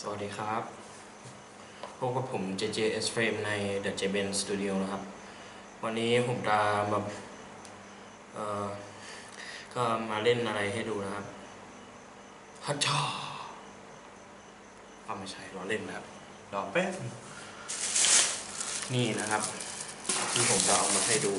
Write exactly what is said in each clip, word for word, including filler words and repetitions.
วัสดีครับพบกับผม เจ เจ เอส Frame ใน The Jben Studio นะครับวันนี้ผมจะมาเอ่อก็มาเล่นอะไรให้ดูนะครับฮัจจาเอาไม่ใช่รอเล่นนะครับรอแป๊บนี่นะครับที่ผมจะเอามาให้ดู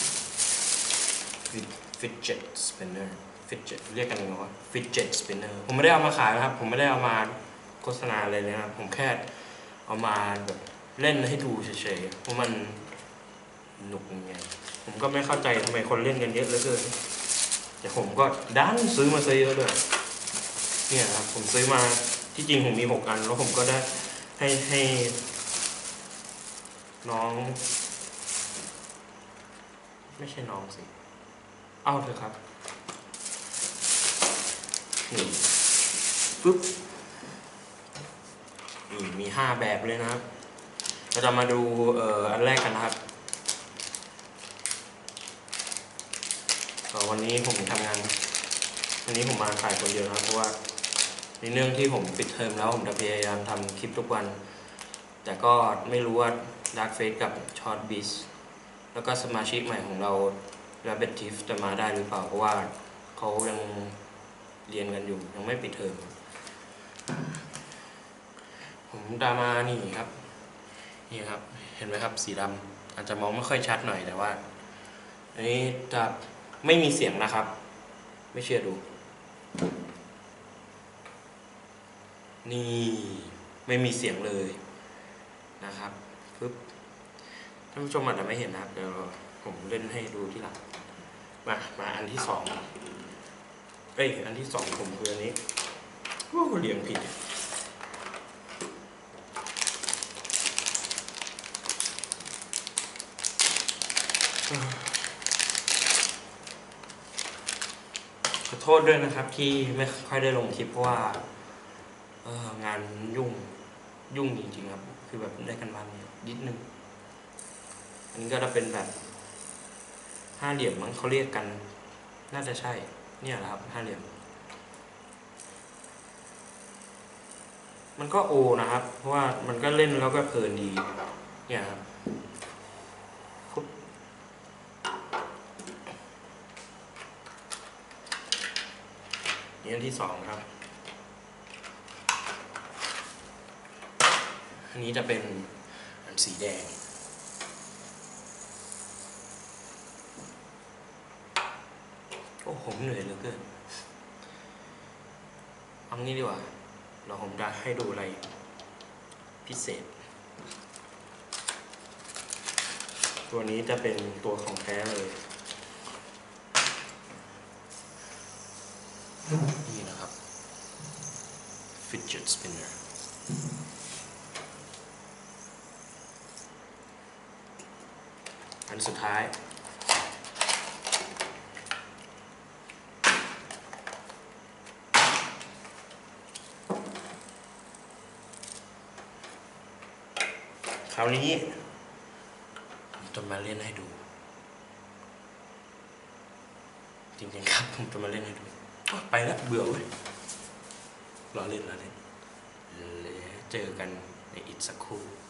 Fidget Spinner Fidget เรียกกันยังไงวะ Fidget Spinner ผมไม่ได้เอามาขายนะครับผมไม่ได้เอามาโฆษณาอะไรเลยนะครับผมแค่เอามาแบบเล่นให้ดูเฉยๆเพราะมันหนุกยังไงผมก็ไม่เข้าใจทำไมคนเล่นกันเยอะเหลือเกินแต่ผมก็ดันซื้อมาซื้อเยอะด้วยเนี่ยครับผมซื้อมาที่จริงผมมีหกอันแล้วผมก็ได้ให้ให้น้องไม่ใช่น้องสิเอาเถอะครับนี่ปึ๊บนี่มีห้าแบบเลยนะครับเราจะมาดูเอ่ออันแรกกันนะครับวันนี้ผมทำงานวันนี้ผมมาถ่ายคนเดียวนะเพราะว่าในเรื่องที่ผมปิดเทอมแล้วผมจะพยายามทำคลิปทุกวันแต่ก็ไม่รู้ว่า Dark Face กับ Short Beast แล้วก็สมาชิกใหม่ของเรา Rabbit Tiff จะมาได้หรือเปล่าเพราะว่าเขายังเรียนกันอยู่ยังไม่ปิดเทอมผมตามมานี่ครับนี่ครับเห็นไหมครับสีดำอาจจะมองไม่ค่อยชัดหน่อยแต่ว่าอันนี้จะไม่มีเสียงนะครับไม่เชื่อดูนี่ไม่มีเสียงเลยนะครับปึ๊บท่านผู้ชมอาจจะไม่เห็นนะครับเดี๋ยวผมเล่นให้ดูที่หลังมามาอันที่สองเอ้ยอันที่สองผมคืออันนี้โอ้เรียงผิดขอโทษด้วยนะครับที่ไม่ค่อยได้ลงคลิปเพราะว่าเอองานยุ่งยุ่งจริงๆครับคือแบบได้กันบ้านนิดนึงอันนี้ก็จะเป็นแบบห้าเหลี่ยมมั้งเขาเรียกกันน่าจะใช่เนี่ยแหละครับห้าเหลี่ยมมันก็โอนะครับเพราะว่ามันก็เล่นแล้วก็เพลินดีเนี่ยครับนี่อันที่สองครับอันนี้จะเป็นอันสีแดงโอ้ผมเหนื่อยเหลือเกินเอางี้ดีกว่าเราผมจะให้ดูอะไรพิเศษตัวนี้จะเป็นตัวของแท้เลยนี่นะครับ Fidget Spinner อันสุดท้ายคราวนี้ผมจะมาเล่นให้ดูจริงๆครับผมจะมาเล่นให้ดูไปแล้วเบื่อเว้ยรอเล่นรอเล่นเจอกันในอีกสักครู่